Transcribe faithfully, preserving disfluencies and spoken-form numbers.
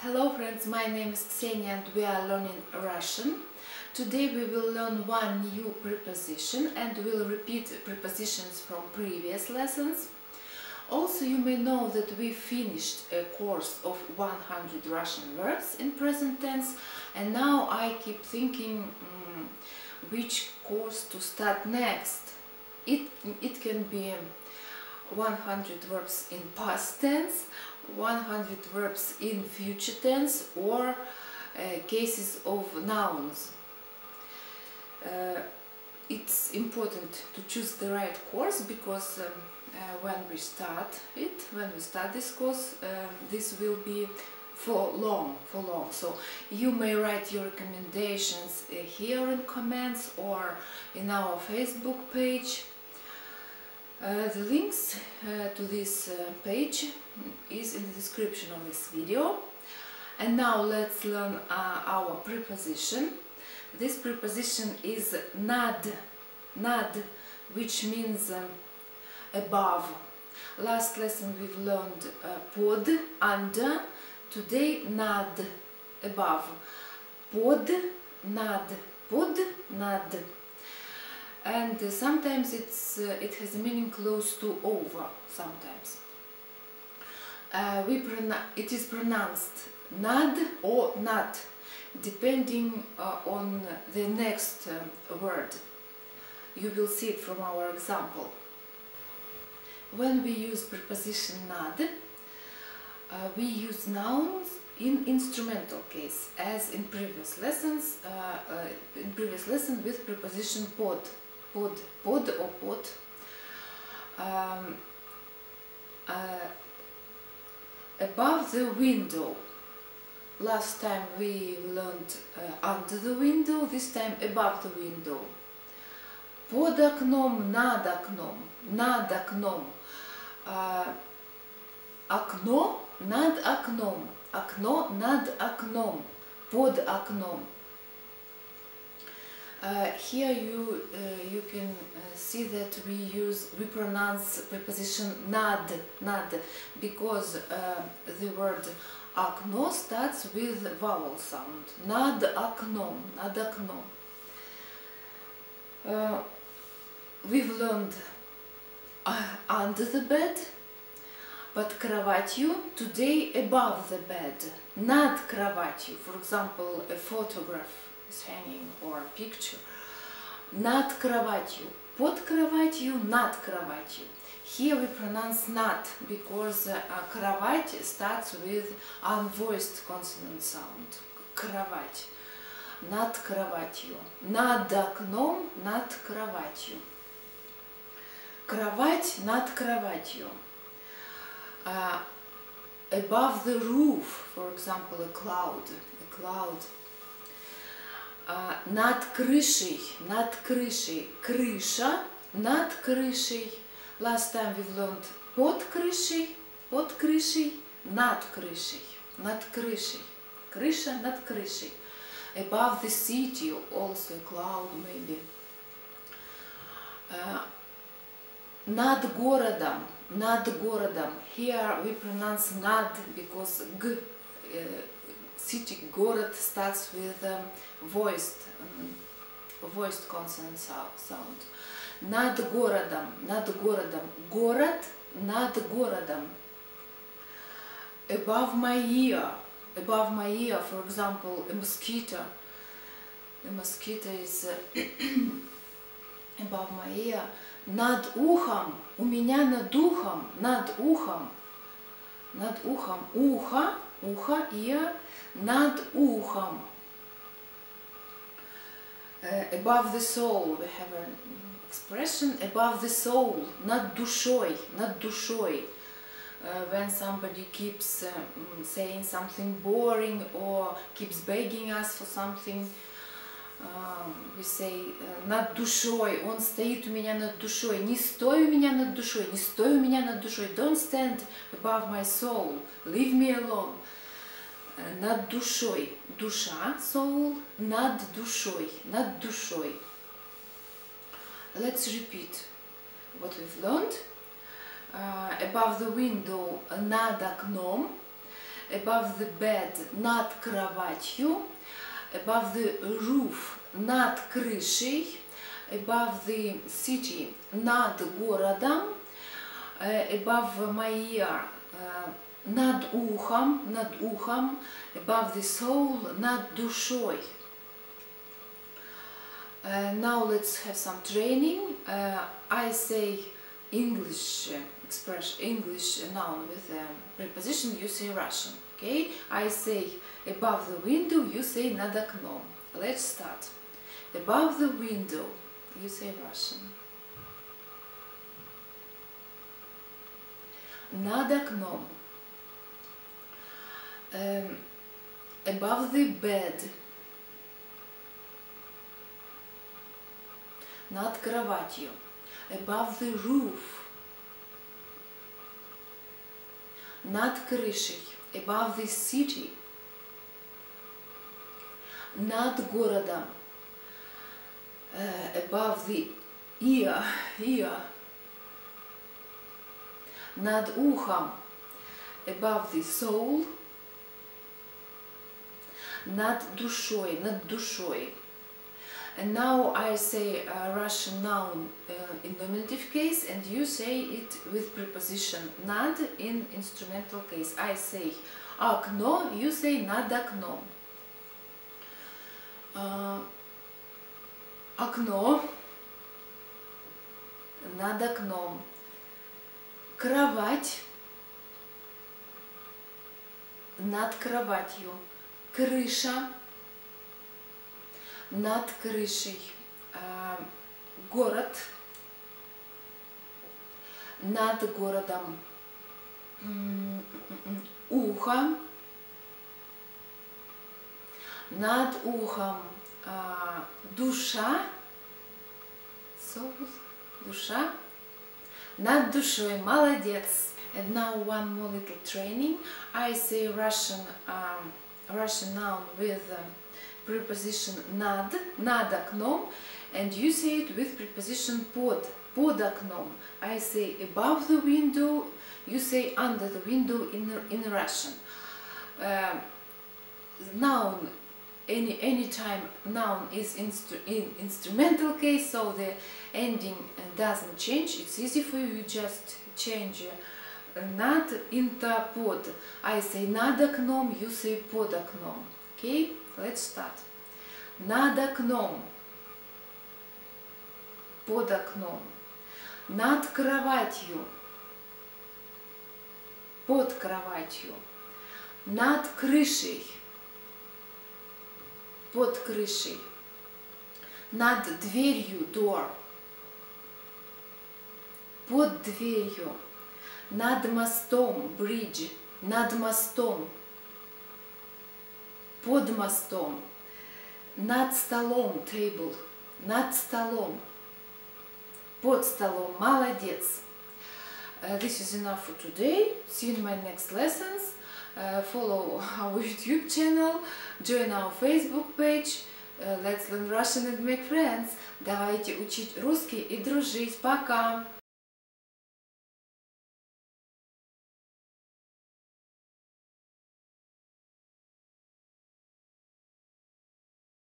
Hello friends, my name is Ksenia and we are learning Russian. Today we will learn one new preposition and we'll repeat prepositions from previous lessons. Also, you may know that we finished a course of one hundred Russian words in present tense, and now I keep thinking um, which course to start next. It, it can be one hundred verbs in past tense, one hundred verbs in future tense, or uh, cases of nouns. Uh, it's important to choose the right course because um, uh, when we start it, when we start this course, um, this will be for long, for long. So you may write your recommendations uh, here in comments or in our Facebook page. Uh, the links uh, to this uh, page is in the description of this video. And now let's learn uh, our preposition. This preposition is nad, nad, which means um, above. Last lesson we've learned uh, pod, under. Today nad, above. Pod, nad, pod, nad. And uh, sometimes it's uh, it has a meaning close to over. Sometimes uh, we it is pronounced nad or not, depending uh, on the next uh, word. You will see it from our example. When we use preposition nad, uh, we use nouns in instrumental case, as in previous lessons. Uh, uh, in previous lesson with preposition pod. Pod, pod or pot. Um, uh, above the window. Last time we learned uh, under the window, this time above the window. Под окном, над окном, над окном. Uh, окно над окном, окно над окном, под окном. Uh, here you uh, you can uh, see that we use we pronounce preposition nad, nad, because uh, the word окно starts with vowel sound. Над окном, над окном. Uh, we've learned uh, under the bed, but кроватью today above the bed. Над кроватью, for example, a photograph is hanging or a picture. Над кроватью, под кроватью, над кроватью. Here we pronounce над because uh, кровать starts with unvoiced consonant sound. Кровать. Над кроватью. Над окном, над кроватью. Кровать над кроватью. Uh, above the roof, for example, a cloud. A cloud. Uh, над крышей, над крышей, крыша, над крышей. Last time we've learned под крышей, под крышей, над крышей, над крышей, крыша над крышей. Above the city, also a cloud maybe. Uh, над городом, над городом. Here we pronounce над because g, uh, city, город starts with um, voiced, um, voiced consonant sound. Над городом, над городом. Город над городом. Above my ear, above my ear, for example, a mosquito. A mosquito is uh, above my ear. Над ухом, у меня над ухом, над ухом. Над ухом, ухо, ухо, ear. Над ухом. Uh, above the soul, we have an expression above the soul, над душой, над душой. Uh, when somebody keeps uh, saying something boring or keeps begging us for something, um, we say uh, над душой, он стоит у меня над душой, не стой у меня над душой, не стой у меня над душой, don't stand above my soul, leave me alone. Над душой, душа, soul, над душой, над душой. Let's repeat what we've learned. Uh, above the window, над окном. above the bed, над кроватью, above the roof, над крышей, above the city, над городом, above my ear, над ухом, над ухом, above the soul, над душой. Uh, now let's have some training. Uh, I say English uh, expression, English noun with a preposition, you say Russian. Okay? I say above the window, you say над окном. Let's start. Above the window, you say Russian. Над окном. Um, above the bed. Над кроватью. Above the roof. Над крышей. Above the city. Над городом. Uh, above the ear. ear. Над ухом. Above the soul. Над душой. Над душой. And now I say a Russian noun uh, in nominative case, and you say it with preposition над in instrumental case. I say окно, you say над окном. Uh, окно, над окном. Кровать, над кроватью. Крыша, над крышей. Uh, город, над городом. Ухо, над ухом. Uh, душа, soul, душа, над душой. Молодец. And now one more little training. I say Russian, um, Russian noun with um, preposition над, над окном, and you say it with preposition под, под окном. I say above the window, you say under the window in, in Russian. Uh, noun, any anytime noun is instru in instrumental case, so the ending doesn't change. It's easy for you, you just change uh, над into под. I say над окном, you say под окном. Okay? Let's start. Над окном, под окном, над кроватью, под кроватью, над крышей, под крышей, над дверью, door, под дверью, над мостом, bridge, над мостом, под мостом, над столом, table, над столом, под столом. Молодец. Uh, this is enough for today. See you in my next lessons. Uh, follow our YouTube channel, join our Facebook page. Uh, let's learn Russian and make friends. Давайте учить русский и дружить. Пока!